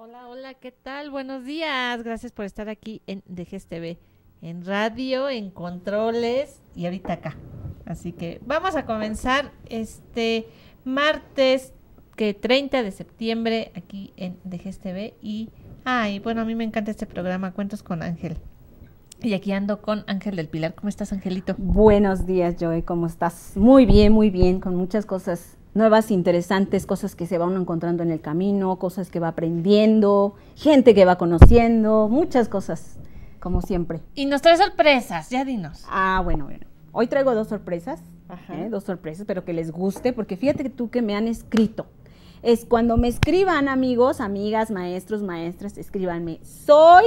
Hola, hola, ¿qué tal? Buenos días. Gracias por estar aquí en DGS TV, en radio, en controles y ahorita acá. Así que vamos a comenzar este martes, que 30 de septiembre, aquí en DGS TV. Bueno, a mí me encanta este programa, Cuentos con Ángel. Y aquí ando con Ángel del Pilar. ¿Cómo estás, Angelito? Buenos días, Joey, ¿cómo estás? Muy bien, con muchas cosas nuevas, interesantes, cosas que se va uno encontrando en el camino, cosas que va aprendiendo, gente que va conociendo, muchas cosas, como siempre. Y nos trae sorpresas, ya dinos. Bueno. Hoy traigo dos sorpresas, Ajá. pero que les guste, porque fíjate que tú que me han escrito. Es cuando me escriban, amigos, amigas, maestros, maestras, escríbanme, soy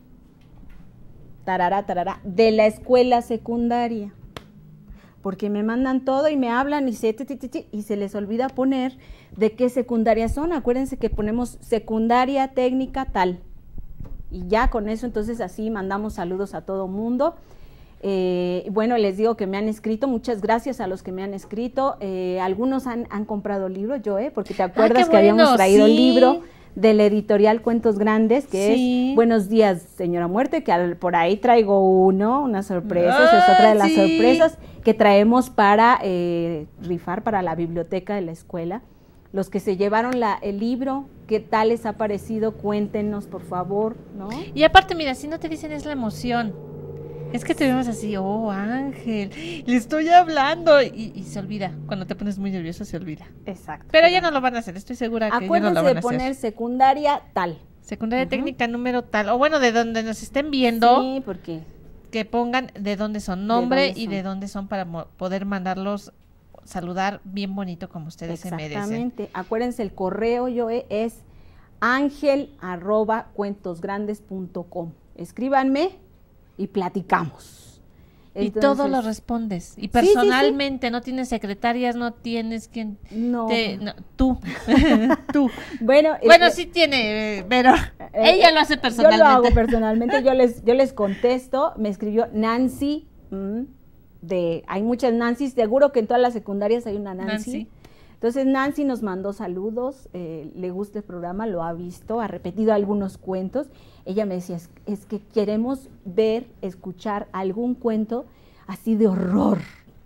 tarara, de la escuela secundaria. Porque me mandan todo y me hablan y se les olvida poner de qué secundaria son. Acuérdense que ponemos secundaria técnica tal. Y ya con eso, entonces así mandamos saludos a todo mundo. Bueno, les digo que me han escrito, muchas gracias a los que me han escrito. Algunos han comprado libros, porque te acuerdas que habíamos traído el libro de la editorial Cuentos Grandes, que es Buenos días, señora Muerte, que por ahí traigo una sorpresa, esa es otra de las sorpresas que traemos para rifar para la biblioteca de la escuela. Los que se llevaron el libro, ¿qué tal les ha parecido? Cuéntenos, por favor, ¿no? Y aparte, mira, si no te dicen es la emoción. Es que te vemos así, oh, Ángel, le estoy hablando y se olvida. Cuando te pones muy nervioso se olvida. Exacto. Pero ya no lo van a hacer, estoy segura que ya no lo van a hacer. Acuérdense de poner secundaria tal. Secundaria técnica número tal, o bueno, de donde nos estén viendo. Sí, porque que pongan de dónde son, nombre y de dónde son para poder mandarlos saludar bien bonito como ustedes se merecen. Exactamente. Acuérdense, el correo, es angel@cuentosgrandes.com. Escríbanme y platicamos. Entonces, y todo lo respondes. Y personalmente, sí. No tienes secretarias, no tienes quien... No. Tú. Tú. Bueno, sí tiene, pero ella lo hace personalmente. Yo lo hago personalmente, yo les contesto. Me escribió Nancy, hay muchas Nancy's, seguro que en todas las secundarias hay una Nancy. Entonces Nancy nos mandó saludos, le gusta el programa, lo ha visto, ha repetido algunos cuentos. Ella me decía, es que queremos escuchar algún cuento así de horror.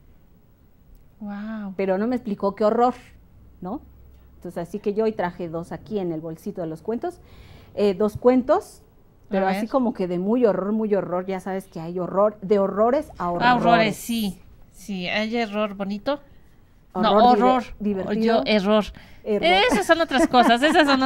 Wow. Pero no me explicó qué horror, ¿no? Entonces así que yo hoy traje dos aquí en el bolsito de los cuentos, dos cuentos, pero así como que de muy horror, ya sabes que hay horror, de horrores a horrores. Horrores, sí, hay error bonito. Horror divertido. Error. Esas son otras cosas.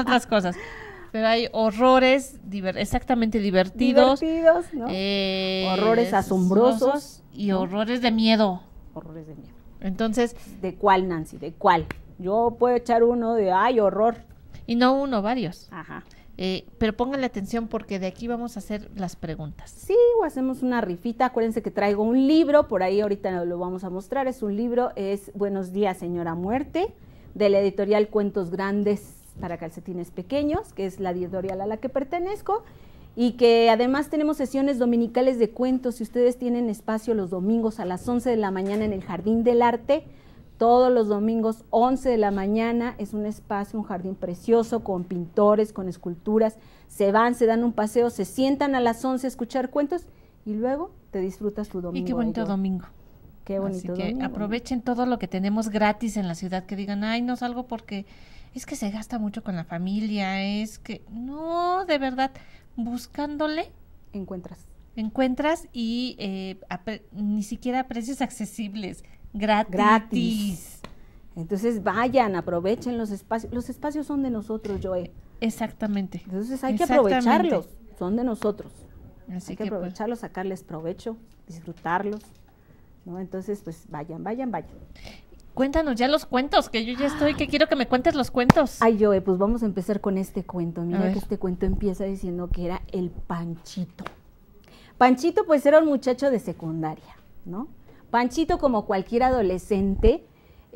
Pero hay horrores exactamente divertidos, ¿no? Horrores asombrosos y horrores de miedo. Horrores de miedo. Entonces, ¿de cuál, Nancy? ¿De cuál? Yo puedo echar uno de horror. Y no uno, varios. Ajá. Pero pónganle atención porque de aquí vamos a hacer las preguntas. Sí, o hacemos una rifita. Acuérdense que traigo un libro, por ahí ahorita lo vamos a mostrar. Es un libro, es Buenos días, señora Muerte, de la editorial Cuentos Grandes para Calcetines Pequeños, que es la editorial a la que pertenezco, y que además tenemos sesiones dominicales de cuentos. Si ustedes tienen espacio los domingos a las 11 de la mañana en el Jardín del Arte, todos los domingos, 11 de la mañana, es un espacio, un jardín precioso, con pintores, con esculturas, se dan un paseo, se sientan a las 11 a escuchar cuentos, y luego te disfrutas tu domingo. Y qué bonito domingo. Qué bonito domingo. Así que aprovechen todo lo que tenemos gratis en la ciudad, que digan, no salgo porque es que se gasta mucho con la familia, es que, no, de verdad, buscándole. Encuentras y ni siquiera a precios accesibles. Gratis. Entonces vayan, aprovechen los espacios. Los espacios son de nosotros, Joe. Exactamente. Entonces hay que aprovecharlos, son de nosotros. Así hay que aprovecharlos, sacarles provecho, disfrutarlos, ¿no? Entonces, pues vayan. Cuéntanos ya los cuentos, que yo ya estoy, que quiero que me cuentes los cuentos. Joe, pues vamos a empezar con este cuento. Mira que este cuento empieza diciendo que era el Panchito. Panchito, pues era un muchacho de secundaria, ¿no? Panchito, como cualquier adolescente,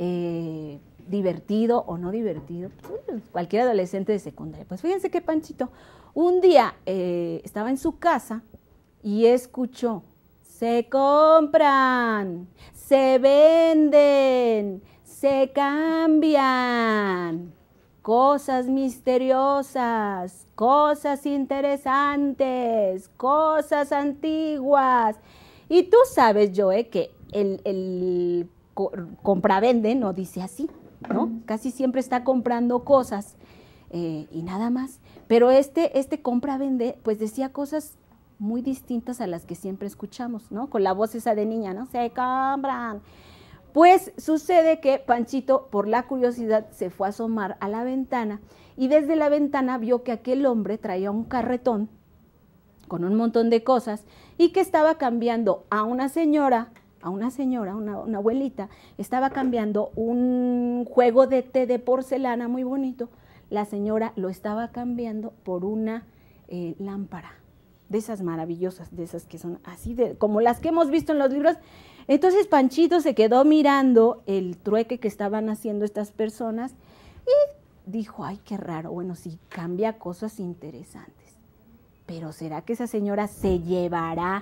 divertido o no divertido, cualquier adolescente de secundaria. Pues fíjense que Panchito un día estaba en su casa y escuchó, se compran, se venden, se cambian. cosas misteriosas, cosas interesantes, cosas antiguas. Y tú sabes, Joe, que el compra-vende no dice así, ¿no? Casi siempre está comprando cosas y nada más. Pero este compra-vende, pues decía cosas muy distintas a las que siempre escuchamos, ¿no? Con la voz esa de niña, ¿no? Se compran. Pues sucede que Panchito, por la curiosidad, se fue a asomar a la ventana y desde la ventana vio que aquel hombre traía un carretón con un montón de cosas y que estaba cambiando a una señora, una abuelita, estaba cambiando un juego de té de porcelana muy bonito. La señora lo estaba cambiando por una lámpara, de esas maravillosas, de esas que son así, como las que hemos visto en los libros. Entonces Panchito se quedó mirando el trueque que estaban haciendo estas personas y dijo, ay, qué raro, bueno, sí, cambia cosas interesantes. Pero ¿será que esa señora se llevará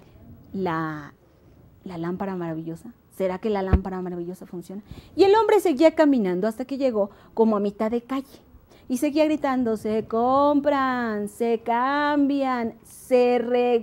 la lámpara maravillosa? ¿Será que la lámpara maravillosa funciona? Y el hombre seguía caminando hasta que llegó como a mitad de calle. Y seguía gritando, se compran, se cambian, se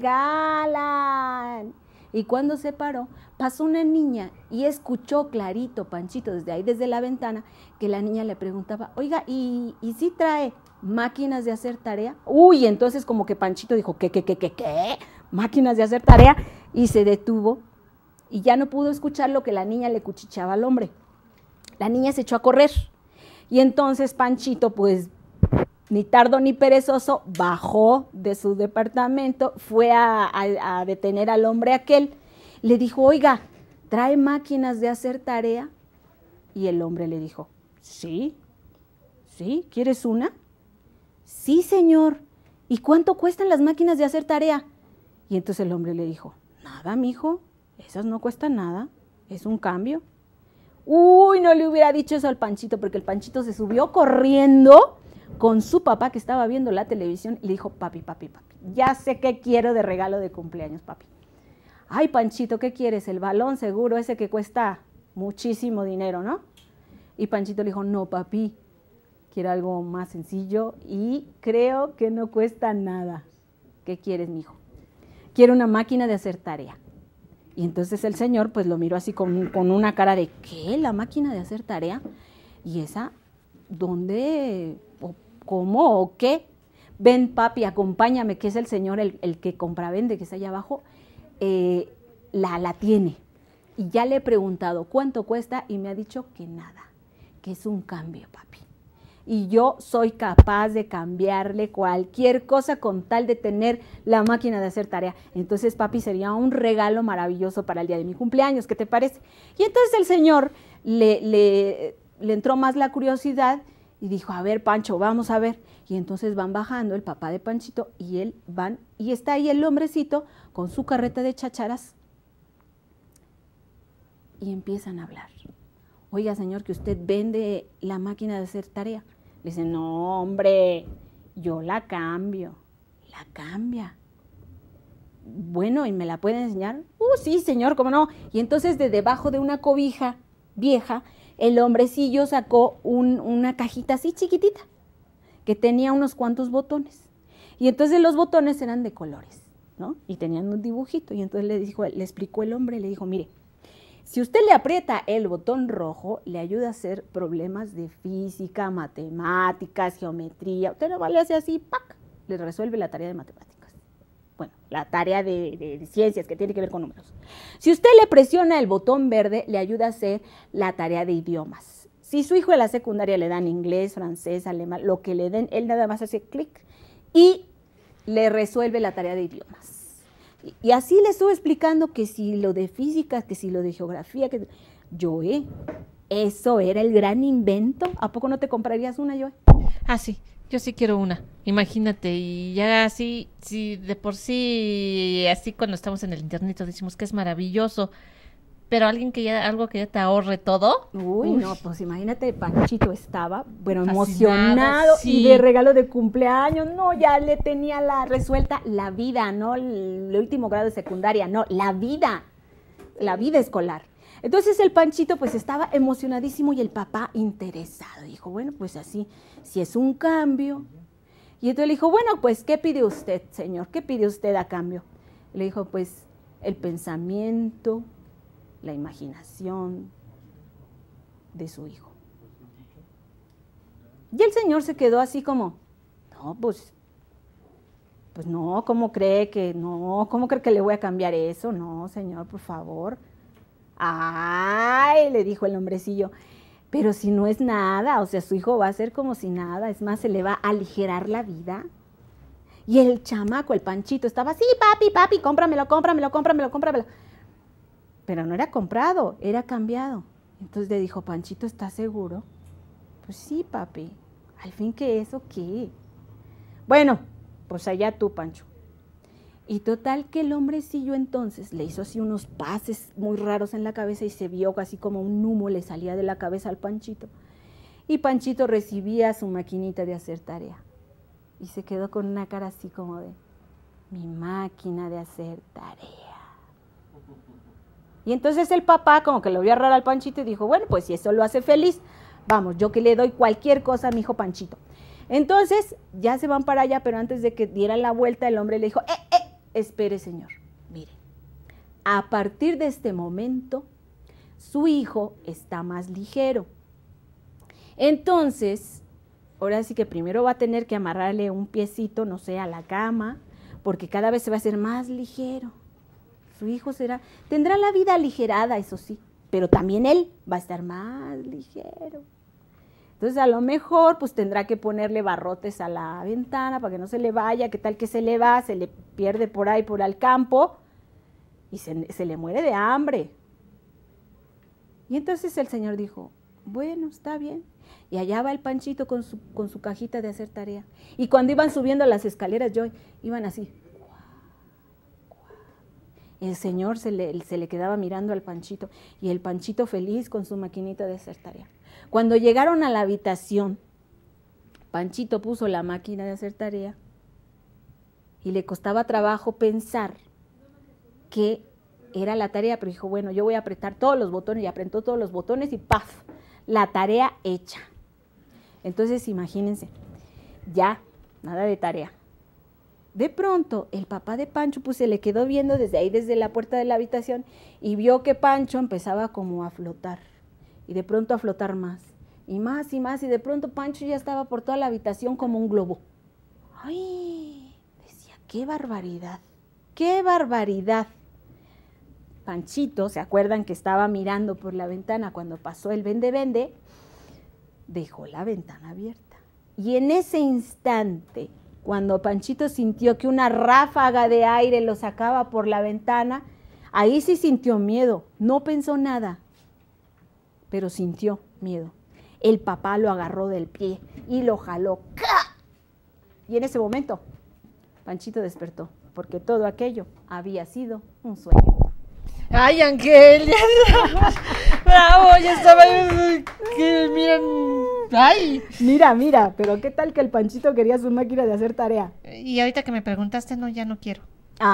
regalan. Y cuando se paró, pasó una niña y escuchó clarito, Panchito, desde ahí, desde la ventana, que la niña le preguntaba, oiga, ¿y sí trae máquinas de hacer tarea? Uy, entonces como que Panchito dijo, ¿qué? ¿Máquinas de hacer tarea? Y se detuvo y ya no pudo escuchar lo que la niña le cuchicheaba al hombre. La niña se echó a correr. Y entonces Panchito, pues, ni tardo ni perezoso, bajó de su departamento, fue a detener al hombre aquel. Le dijo, oiga, ¿trae máquinas de hacer tarea? Y el hombre le dijo, sí, ¿quieres una? Sí, señor. ¿Y cuánto cuestan las máquinas de hacer tarea? Y entonces el hombre le dijo, nada, mijo, esas no cuestan nada, es un cambio. Uy, no le hubiera dicho eso al Panchito, porque el Panchito se subió corriendo con su papá que estaba viendo la televisión y le dijo, papi, ya sé qué quiero de regalo de cumpleaños, papi. Ay, Panchito, ¿qué quieres? El balón seguro, ese que cuesta muchísimo dinero, ¿no? Y Panchito le dijo, no, papi, quiero algo más sencillo y creo que no cuesta nada. ¿Qué quieres, mijo? Quiero una máquina de hacer tarea. Y entonces el señor pues lo miró así con una cara de, ¿qué? ¿La máquina de hacer tarea? ¿Y esa? ¿Dónde? ¿O cómo? ¿O qué? Ven, papi, acompáñame, que es el señor, el que compra-vende, que está allá abajo, la tiene. Y ya le he preguntado cuánto cuesta y me ha dicho que nada, que es un cambio, papi. Y yo soy capaz de cambiarle cualquier cosa con tal de tener la máquina de hacer tarea. Entonces, papi, sería un regalo maravilloso para el día de mi cumpleaños, ¿qué te parece? Y entonces el señor le entró más la curiosidad y dijo, a ver, Pancho, vamos a ver. Y entonces van bajando el papá de Panchito y él van, y está ahí el hombrecito con su carreta de chácharas y empiezan a hablar. Oiga, señor, que usted vende la máquina de hacer tarea. Le dice, no, hombre, yo la cambio. La cambia. Bueno, ¿y me la puede enseñar? Sí, señor, ¿cómo no? Y entonces de debajo de una cobija vieja, el hombrecillo sacó una cajita así chiquitita, que tenía unos cuantos botones. Y entonces los botones eran de colores, ¿no? Y tenían un dibujito. Y entonces le explicó el hombre, le dijo, mire, si usted le aprieta el botón rojo, le ayuda a hacer problemas de física, matemáticas, geometría. Usted no le hace así, ¡pac!, le resuelve la tarea de matemáticas. Bueno, la tarea de ciencias que tiene que ver con números. Si usted le presiona el botón verde, le ayuda a hacer la tarea de idiomas. Si su hijo en la secundaria le dan inglés, francés, alemán, lo que le den, él nada más hace clic y le resuelve la tarea de idiomas. Y así le estuve explicando que si lo de física, que si lo de geografía, que Joe, eso era el gran invento. ¿A poco no te comprarías una, Joe? Ah, sí, yo sí quiero una. Imagínate, y ya así, si de por sí, así cuando estamos en el internet decimos que es maravilloso, pero algo que ya te ahorre todo. Uy, no, pues imagínate, Panchito estaba, bueno, emocionado, sí. Y de regalo de cumpleaños, no, ya le tenía resuelta la vida, no el último grado de secundaria, no, la vida escolar. Entonces el Panchito pues estaba emocionadísimo y el papá interesado. Dijo, bueno, pues así, si es un cambio. Y entonces le dijo, bueno, pues, ¿qué pide usted, señor? ¿Qué pide usted a cambio? Le dijo, pues, el pensamiento, la imaginación de su hijo. Y el señor se quedó así como, no, pues no, ¿cómo cree que le voy a cambiar eso? No, señor, por favor. Ay, le dijo el hombrecillo, pero si no es nada, o sea, su hijo va a ser como si nada, es más, se le va a aligerar la vida. Y el chamaco, el Panchito, estaba así, papi, cómpramelo. Pero no era comprado, era cambiado. Entonces le dijo, Panchito, ¿estás seguro? Pues sí, papi, al fin que eso, ¿qué? Bueno, pues allá tú, Pancho. Y total que el hombrecillo entonces le hizo así unos pases muy raros en la cabeza y se vio así como un humo le salía de la cabeza al Panchito. Y Panchito recibía su maquinita de hacer tarea. Y se quedó con una cara así como de, mi máquina de hacer tarea. Y entonces el papá como que lo vio raro al Panchito y dijo, bueno, pues si eso lo hace feliz, vamos, yo que le doy cualquier cosa a mi hijo Panchito. Entonces ya se van para allá, pero antes de que dieran la vuelta el hombre le dijo, espere, señor, mire, a partir de este momento, su hijo está más ligero. Entonces, ahora sí que primero va a tener que amarrarle un piecito, no sé, a la cama, porque cada vez se va a hacer más ligero. Su hijo tendrá la vida aligerada, eso sí, pero también él va a estar más ligero. Entonces, a lo mejor, pues tendrá que ponerle barrotes a la ventana para que no se le vaya, qué tal que se le va, se le pierde por ahí, por el campo, y se le muere de hambre. Y entonces el señor dijo, bueno, está bien. Y allá va el Panchito con su cajita de hacer tarea. Y cuando iban subiendo las escaleras, iban así. El señor se le quedaba mirando al Panchito, y el Panchito feliz con su maquinita de hacer tarea. Cuando llegaron a la habitación, Panchito puso la máquina de hacer tarea y le costaba trabajo pensar qué era la tarea, pero dijo, bueno, yo voy a apretar todos los botones, y apretó todos los botones y ¡paf! La tarea hecha. Entonces, imagínense, ya, nada de tarea. De pronto, el papá de Pancho pues se le quedó viendo desde ahí, desde la puerta de la habitación, y vio que Pancho empezaba como a flotar. Y de pronto a flotar más, y de pronto Pancho ya estaba por toda la habitación como un globo. ¡Ay! Decía, ¡qué barbaridad! ¡Qué barbaridad! Panchito, ¿se acuerdan que estaba mirando por la ventana cuando pasó el vende? Dejó la ventana abierta. Y en ese instante, cuando Panchito sintió que una ráfaga de aire lo sacaba por la ventana, ahí sí sintió miedo, no pensó nada, pero sintió miedo. El papá lo agarró del pie y lo jaló. ¡Ca! Y en ese momento, Panchito despertó, porque todo aquello había sido un sueño. ¡Ay, Ángel! ¡Bravo! Ya estaba... miren... ¡Ay! Mira, pero ¿qué tal que el Panchito quería su máquina de hacer tarea? Y ahorita que me preguntaste, no, ya no quiero.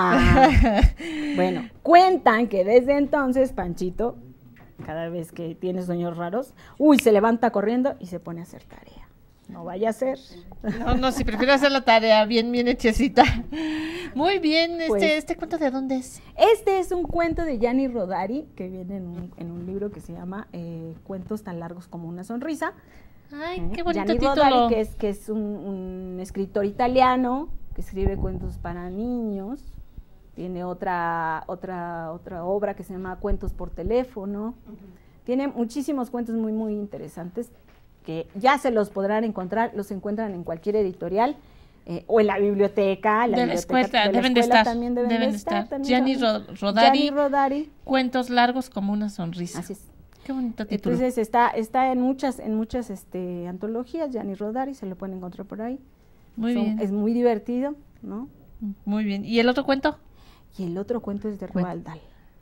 Bueno, cuentan que desde entonces Panchito, cada vez que tiene sueños raros, se levanta corriendo y se pone a hacer tarea. No vaya a ser. No, si prefiero hacer la tarea bien hechecita. Muy bien, Pues, ¿este cuento de dónde es? Este es un cuento de Gianni Rodari, que viene en un libro que se llama Cuentos tan largos como una sonrisa. Ay, qué bonito Gianni título. Rodari, que es un escritor italiano que escribe cuentos para niños. Tiene otra obra que se llama Cuentos por teléfono. Tiene muchísimos cuentos muy, muy interesantes que ya se los podrán encontrar, los encuentran en cualquier editorial o en la biblioteca. Deben de estar. También deben de estar. Gianni Rodari. Cuentos largos como una sonrisa. Así es. Qué bonito título. Entonces está en muchas antologías, Gianni Rodari, se lo pueden encontrar por ahí. Muy bien. Es muy divertido, ¿no? Muy bien. ¿Y el otro cuento? Y el otro cuento es de Roald Dahl.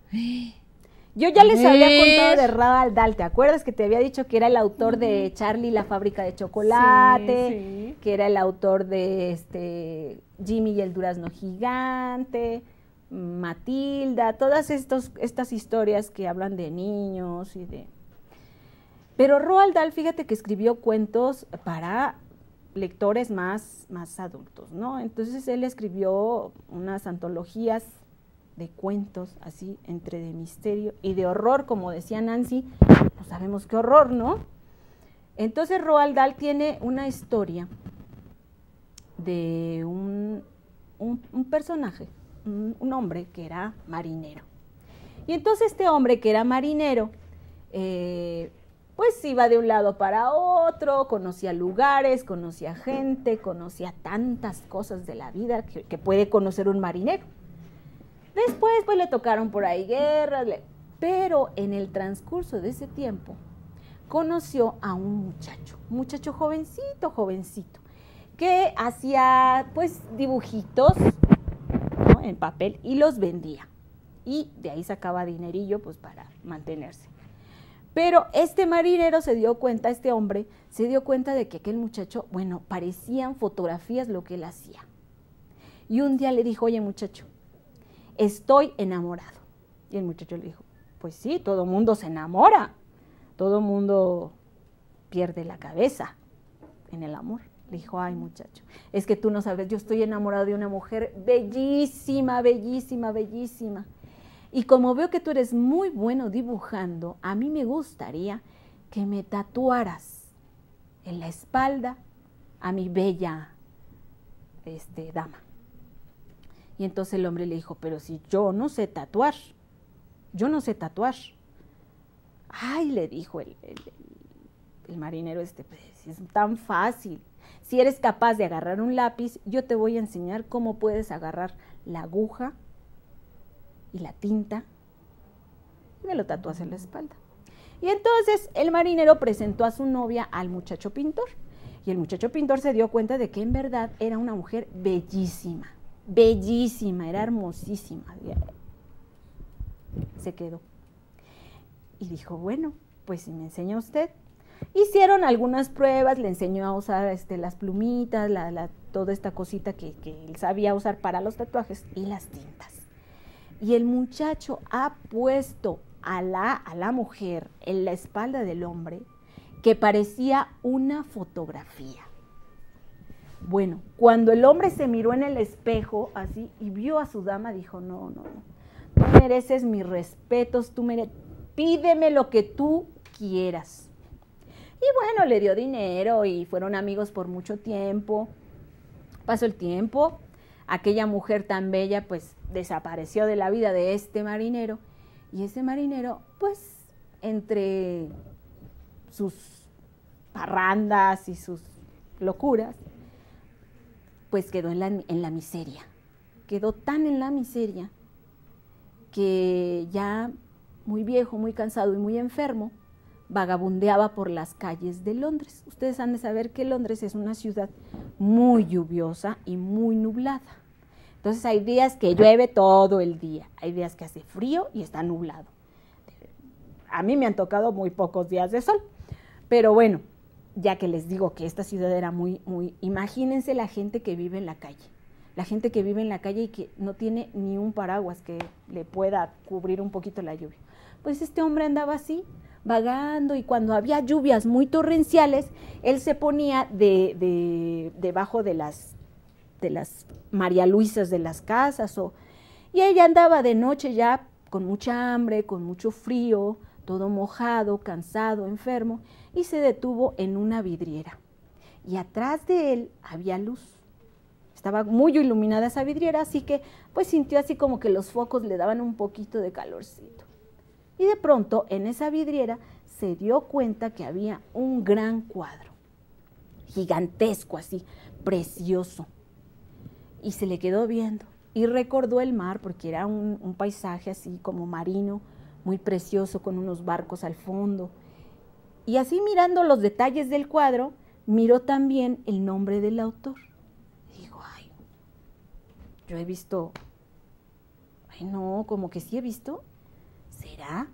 Yo ya les había contado de Roald Dahl, ¿te acuerdas que te había dicho que era el autor de Charlie la fábrica de chocolate? Sí. Que era el autor de Jimmy y el durazno gigante. Matilda, todas estas historias que hablan de niños y de... Pero Roald Dahl, fíjate que escribió cuentos para lectores más adultos, ¿no? Entonces él escribió unas antologías de cuentos, así, entre de misterio y de horror, como decía Nancy, pues sabemos qué horror, ¿no? Entonces Roald Dahl tiene una historia de un personaje, un hombre que era marinero. Y entonces este hombre que era marinero, pues iba de un lado para otro, conocía lugares, conocía gente, conocía tantas cosas de la vida que puede conocer un marinero. Después pues le tocaron por ahí guerras, pero en el transcurso de ese tiempo conoció a un muchacho jovencito, que hacía pues dibujitos, ¿no?, en papel y los vendía. Y de ahí sacaba dinerillo pues para mantenerse. Pero este marinero este hombre se dio cuenta de que aquel muchacho, bueno, parecían fotografías lo que él hacía. Y un día le dijo, oye muchacho, estoy enamorado. Y el muchacho le dijo, pues sí, todo mundo se enamora, todo mundo pierde la cabeza en el amor. Le dijo, ay muchacho, es que tú no sabes, yo estoy enamorado de una mujer bellísima, bellísima, bellísima. Y como veo que tú eres muy bueno dibujando, a mí me gustaría que me tatuaras en la espalda a mi bella dama. Y entonces el hombre le dijo, pero si yo no sé tatuar, Ay, le dijo el marinero pues es tan fácil. Si eres capaz de agarrar un lápiz, yo te voy a enseñar cómo puedes agarrar la aguja y la tinta, y me lo tatúas en la espalda. Y entonces el marinero presentó a su novia al muchacho pintor, y el muchacho pintor se dio cuenta de que en verdad era una mujer bellísima, bellísima, era hermosísima. Se quedó. Y dijo, bueno, pues si me enseña usted. Hicieron algunas pruebas, le enseñó a usar las plumitas, toda esta cosita que él sabía usar para los tatuajes y las tintas. Y el muchacho ha puesto a la mujer en la espalda del hombre que parecía una fotografía. Bueno, cuando el hombre se miró en el espejo así y vio a su dama, dijo, no, tú mereces mis respetos, pídeme lo que tú quieras. Y bueno, le dio dinero y fueron amigos por mucho tiempo. Pasó el tiempo, aquella mujer tan bella pues desapareció de la vida de este marinero, y ese marinero pues entre sus parrandas y sus locuras pues quedó en la miseria, quedó tan en la miseria que ya muy viejo, muy cansado y muy enfermo, vagabundeaba por las calles de Londres. Ustedes han de saber que Londres es una ciudad muy lluviosa y muy nublada. Entonces hay días que llueve todo el día, hay días que hace frío y está nublado. A mí me han tocado muy pocos días de sol, pero bueno, ya que les digo que esta ciudad era imagínense la gente que vive en la calle. La gente que vive en la calle y que no tiene ni un paraguas que le pueda cubrir un poquito la lluvia. Pues este hombre andaba así, vagando, y cuando había lluvias muy torrenciales, él se ponía debajo de las María Luisas de las casas, y ella andaba de noche ya con mucha hambre, con mucho frío, todo mojado, cansado, enfermo, y se detuvo en una vidriera. Y atrás de él había luz. Estaba muy iluminada esa vidriera, así que pues sintió así como que los focos le daban un poquito de calorcito. Y de pronto en esa vidriera se dio cuenta que había un gran cuadro, gigantesco así, precioso. Y se le quedó viendo y recordó el mar, porque era un paisaje así como marino, muy precioso, con unos barcos al fondo. Y así mirando los detalles del cuadro, miró también el nombre del autor. Digo, ay, yo he visto, ay no, como que sí he visto, ¿será?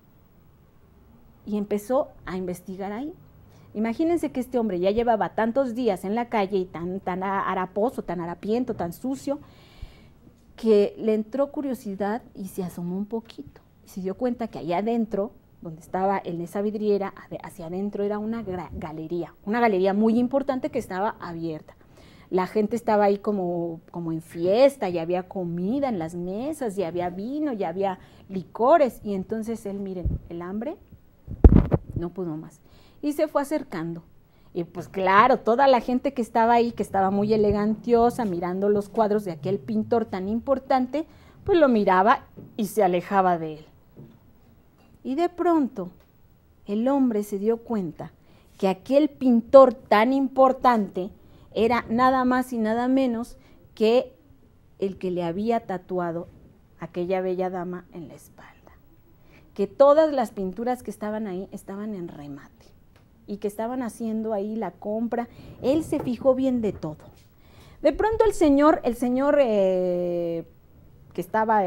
Y empezó a investigar ahí. Imagínense que este hombre ya llevaba tantos días en la calle y tan haraposo, tan harapiento, tan sucio, que le entró curiosidad y se asomó un poquito. Y se dio cuenta que allá adentro, donde estaba en esa vidriera, hacia adentro era una galería muy importante que estaba abierta. La gente estaba ahí como en fiesta, y había comida en las mesas, y había vino, y había licores. Y entonces él, miren, el hambre no pudo más. Y se fue acercando. Y pues claro, toda la gente que estaba ahí, que estaba muy elegantiosa, mirando los cuadros de aquel pintor tan importante, pues lo miraba y se alejaba de él. Y de pronto, el hombre se dio cuenta que aquel pintor tan importante era nada más y nada menos que el que le había tatuado a aquella bella dama en la espalda. Que todas las pinturas que estaban ahí estaban en remate y que estaban haciendo ahí la compra. Él se fijó bien de todo. De pronto el señor que estaba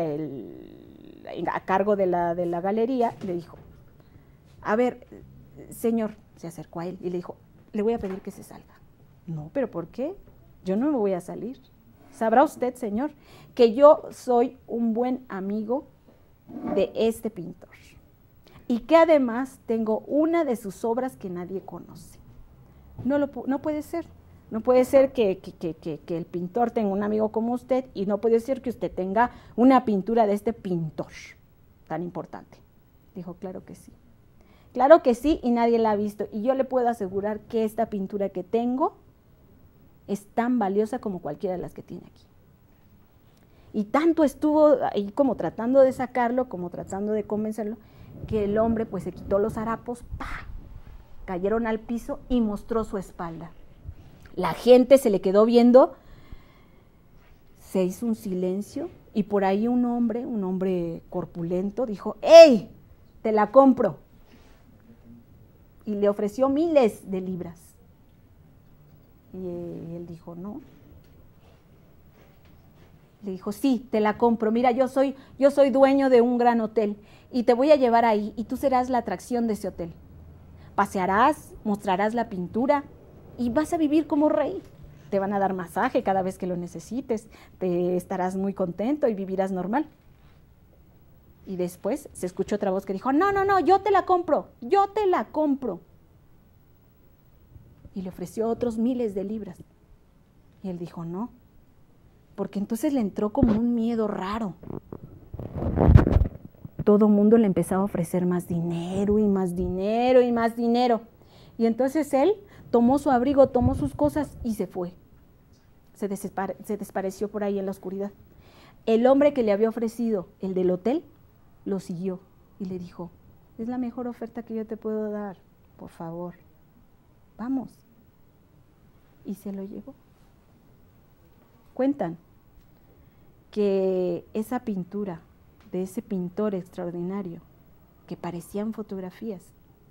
a cargo de la galería le dijo, a ver, señor, se acercó a él y le dijo, le voy a pedir que se salga. No, pero ¿por qué? Yo no me voy a salir. Sabrá usted, señor, que yo soy un buen amigo de este pintor y que además tengo una de sus obras que nadie conoce. No puede ser. No puede ser que el pintor tenga un amigo como usted, y no puede ser que usted tenga una pintura de este pintor tan importante. Dijo, claro que sí. Claro que sí, y nadie la ha visto. Y yo le puedo asegurar que esta pintura que tengo es tan valiosa como cualquiera de las que tiene aquí. Y tanto estuvo ahí como tratando de sacarlo, como tratando de convencerlo, que el hombre pues se quitó los harapos, ¡pah!, cayeron al piso y mostró su espalda. La gente se le quedó viendo, se hizo un silencio y por ahí un hombre corpulento dijo, ¡Ey! Te la compro. Y le ofreció miles de libras. Y él dijo, no. Le dijo, sí, te la compro. Mira, yo soy dueño de un gran hotel y te voy a llevar ahí y tú serás la atracción de ese hotel. Pasearás, mostrarás la pintura y vas a vivir como rey. Te van a dar masaje cada vez que lo necesites, te estarás muy contento y vivirás normal. Y después se escuchó otra voz que dijo, no, yo te la compro. Y le ofreció otros miles de libras. Y él dijo, no, porque entonces le entró como un miedo raro. Todo mundo le empezaba a ofrecer más dinero y más dinero y más dinero. Y entonces él tomó su abrigo, tomó sus cosas y se fue. Se desapareció por ahí en la oscuridad. El hombre que le había ofrecido el del hotel lo siguió y le dijo, es la mejor oferta que yo te puedo dar, por favor, vamos. Y se lo llevó. Cuentan que esa pintura de ese pintor extraordinario, que parecían fotografías,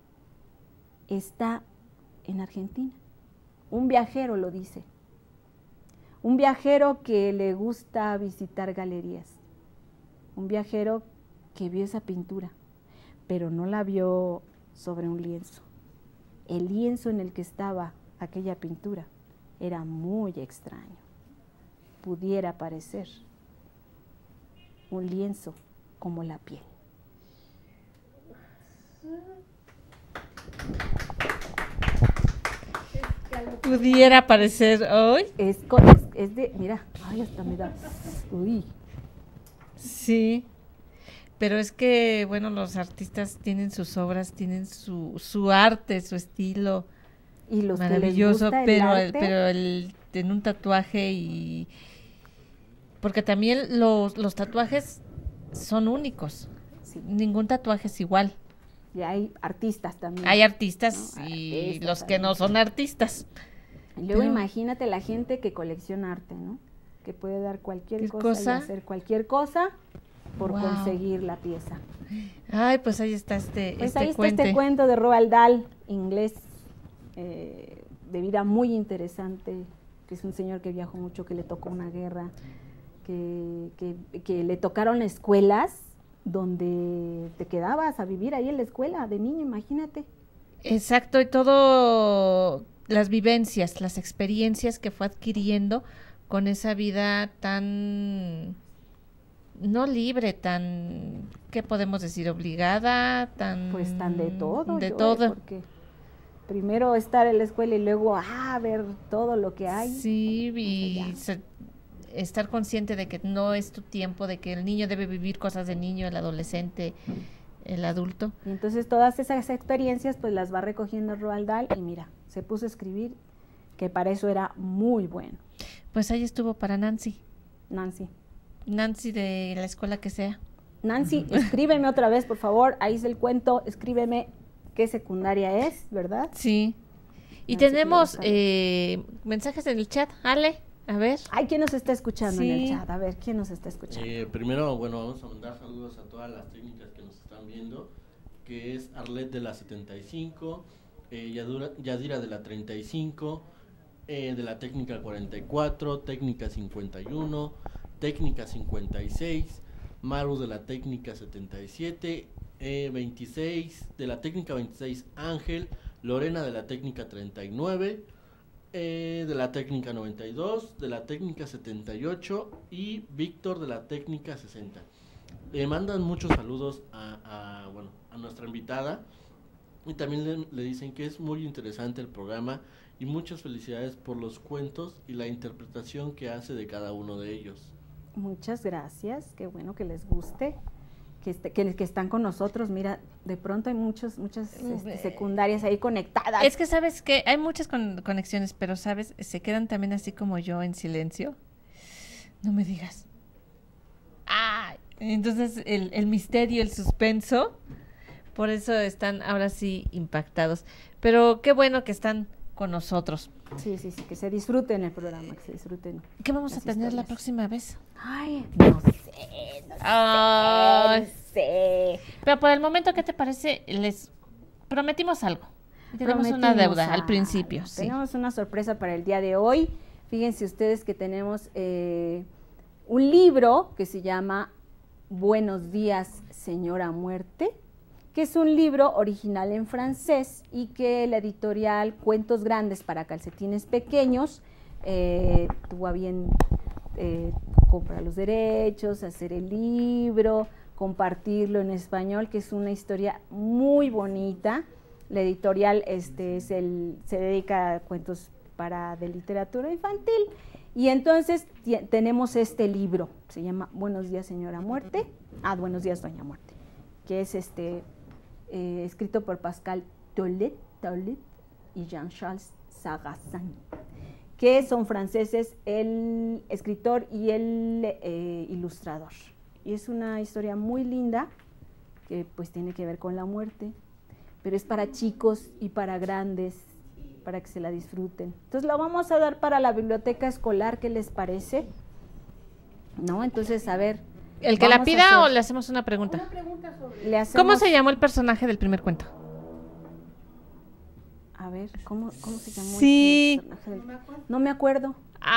está en Argentina. Un viajero lo dice. Un viajero que le gusta visitar galerías. Un viajero que vio esa pintura, pero no la vio sobre un lienzo. El lienzo en el que estaba aquella pintura era muy extraño. Pudiera parecer un lienzo como la piel. Pudiera parecer hoy. Es de, mira, ay, hasta me da, uy. Sí, pero es que, bueno, los artistas tienen sus obras, tienen su arte, su estilo Y los maravilloso, que les gusta pero en un tatuaje y... Porque también los tatuajes son únicos, sí. Ningún tatuaje es igual. Y hay artistas también. Hay artistas, ¿no? Y Artistas los que también. no son artistas. Y luego Pero- imagínate la gente que colecciona arte, ¿no? Que puede dar cualquier ¿Qué cosa cosa? y hacer cualquier cosa por Wow. conseguir la pieza. Ay, pues ahí está este Pues ahí está cuente. este cuento de Roald Dahl, inglés, de vida muy interesante, que es un señor que viajó mucho, que le tocó una guerra, que le tocaron escuelas donde te quedabas a vivir ahí en la escuela de niño, imagínate. Exacto, y todo las vivencias, las experiencias que fue adquiriendo con esa vida tan no libre, tan, ¿qué podemos decir? Obligada, tan... Pues tan de todo. De todo. Porque primero estar en la escuela y luego ver todo lo que hay. Sí, y estar consciente de que no es tu tiempo, de que el niño debe vivir cosas de niño, el adolescente, el adulto. Y entonces todas esas experiencias pues las va recogiendo Roald Dahl y mira, se puso a escribir, que para eso era muy bueno. Pues ahí estuvo para Nancy de la escuela que sea. Nancy, escríbeme otra vez, por favor, ahí es el cuento, escríbeme qué secundaria es, ¿verdad? Sí. Y Nancy, tenemos mensajes en el chat, Ale, a ver. Ay, ¿quién nos está escuchando Sí. en el chat? A ver, ¿quién nos está escuchando? Primero, bueno, vamos a mandar saludos a todas las técnicas que nos están viendo, que es Arlet de la 75, Yadira de la 35, de la técnica 44, técnica 51, técnica 56, Maru de la técnica 77, 26, de la técnica 26 Ángel, Lorena de la técnica 39, de la técnica 92, de la técnica 78 y Víctor de la técnica 60. Le mandan muchos saludos a nuestra invitada y también le dicen que es muy interesante el programa y muchas felicidades por los cuentos y la interpretación que hace de cada uno de ellos. Muchas gracias, qué bueno que les guste, que están con nosotros. Mira, de pronto hay muchas secundarias ahí conectadas. Es que sabes que hay muchas conexiones, pero sabes, se quedan también así como yo en silencio. No me digas. Entonces el misterio, el suspenso, por eso están ahora sí impactados. Pero qué bueno que están con nosotros. Sí, que se disfruten el programa, que se disfruten. ¿Qué vamos a las tener la historias. próxima vez? Ay, no sé. Pero por el momento, ¿qué te parece? Les prometimos algo. Tenemos una deuda al principio. Sí. Tenemos una sorpresa para el día de hoy. Fíjense ustedes que tenemos un libro que se llama Buenos días, señora muerte, que es un libro original en francés y que la editorial Cuentos Grandes para Calcetines Pequeños tuvo a bien comprar los derechos, hacer el libro, compartirlo en español, que es una historia muy bonita. La editorial se dedica a cuentos de literatura infantil y entonces tenemos este libro, se llama Buenos días, señora muerte, Buenos días, doña muerte, que es escrito por Pascal Taulet y Jean-Charles Sarrazin, que son franceses, el escritor y el ilustrador. Y es una historia muy linda que pues tiene que ver con la muerte, pero es para chicos y para grandes, para que se la disfruten. Entonces la vamos a dar para la biblioteca escolar, ¿qué les parece? ¿No? Entonces, a ver. ¿El que la pida o le hacemos una pregunta? Una pregunta sobre... ¿Cómo se llamó el personaje del primer cuento? A ver, ¿cómo se llamó sí. el personaje? No me acuerdo.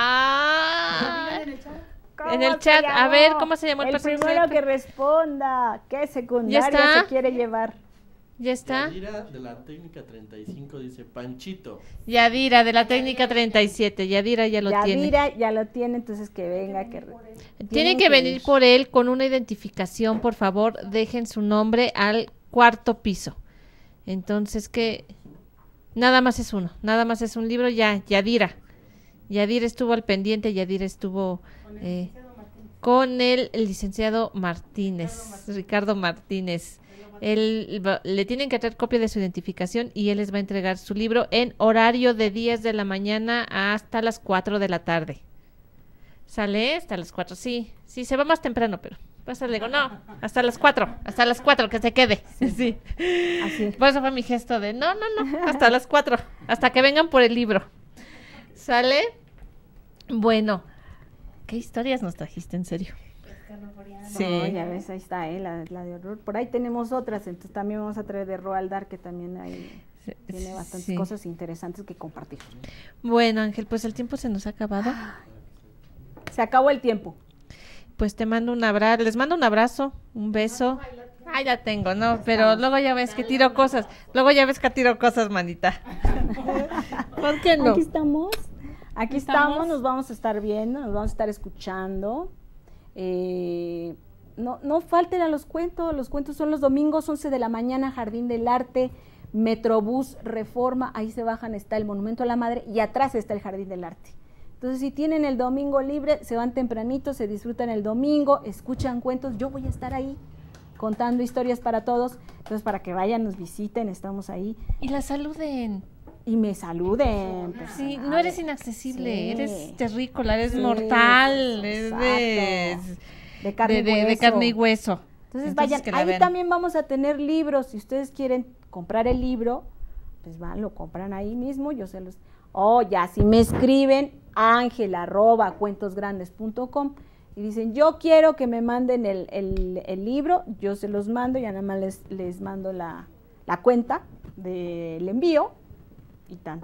En el chat, a ver, ¿cómo se llamó el personaje? El primero que responda, ¿qué secundaria se quiere llevar? ¿Ya está? Yadira de la técnica 35 dice Panchito. Yadira de la técnica 37, Yadira ya lo tiene. Yadira ya lo tiene, entonces que venga. Tienen que venir por él con una identificación, por favor, dejen su nombre al 4º piso. Entonces que nada más es uno, nada más es un libro ya, Yadira. Yadira estuvo al pendiente, Yadira estuvo con el licenciado Martínez, Ricardo Martínez. Le tienen que traer copia de su identificación y él les va a entregar su libro en horario de 10 de la mañana hasta las 4 de la tarde. ¿Sale? Hasta las 4, sí, se va más temprano, pero le digo, no, hasta las 4, que se quede. Sí. Así. Por eso fue mi gesto de, no, hasta las 4, hasta que vengan por el libro. ¿Sale? Bueno, ¿qué historias nos trajiste, en serio? Sí. No, ya ves, ahí está, la de horror. Por ahí tenemos otras, entonces también vamos a traer de Roald Dahl, que también tiene bastantes cosas interesantes que compartir. Bueno, Ángel, pues el tiempo se nos ha acabado. Se acabó el tiempo. Pues te mando un abrazo, les mando un abrazo, un beso. Ya tengo, ¿no? Pero luego ya ves que tiro cosas. Manita. ¿Por qué no? Aquí estamos, nos vamos a estar viendo, nos vamos a estar escuchando. no falten a los cuentos son los domingos, 11 de la mañana, Jardín del Arte, Metrobús, Reforma, ahí se bajan, está el Monumento a la Madre y atrás está el Jardín del Arte. Entonces, si tienen el domingo libre, se van tempranito, se disfrutan el domingo, escuchan cuentos, yo voy a estar ahí contando historias para todos, entonces para que vayan, nos visiten, estamos ahí. Y la saluden. Y me saluden. Pues, Sí, no eres inaccesible, sí. eres terrícola, eres Sí, mortal, exacto. eres de carne y de hueso. carne y hueso. Entonces vayan, que la ahí vean. también vamos a tener libros, si ustedes quieren comprar el libro, pues van, lo compran ahí mismo, yo se los... ya, si me escriben, angela@cuentosgrandes.com y dicen, yo quiero que me manden el libro, yo se los mando, y nada más les mando la cuenta del envío y tan.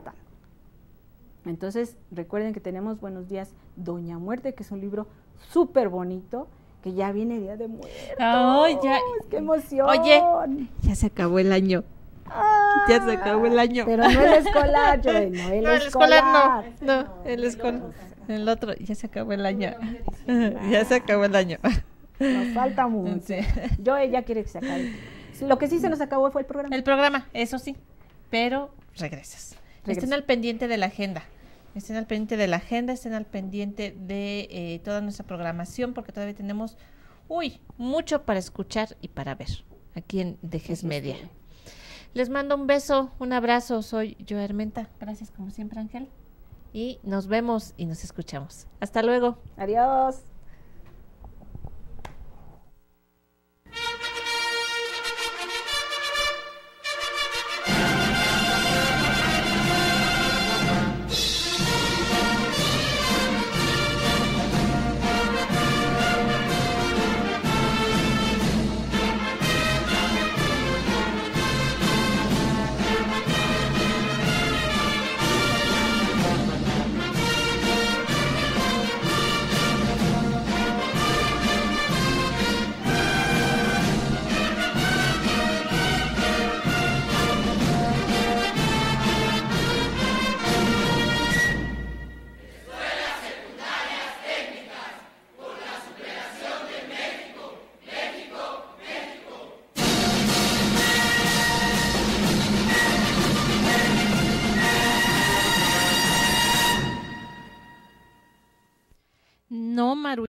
Entonces, recuerden que tenemos Buenos Días, Doña Muerte, que es un libro súper bonito, que ya viene Día de Muertos. ¡Ay, ya! ¡Qué emoción! Oye, ya se acabó el año. Ya se acabó el año. Pero no el escolar, Joey, no el escolar. No, el escolar. El otro, ya se acabó el año. Ya se acabó el año. Nos falta mucho. Sí. Joey ya quiere que se acabe. Lo que sí se nos acabó fue el programa. El programa, eso sí, pero regresas. Estén al pendiente de la agenda. Estén al pendiente de la agenda, estén al pendiente de toda nuestra programación, porque todavía tenemos, mucho para escuchar y para ver aquí en Dejes Media. Les mando un beso, un abrazo, soy Joe Armenta. Gracias como siempre, Ángel. Y nos vemos y nos escuchamos. Hasta luego. Adiós. No, Maru.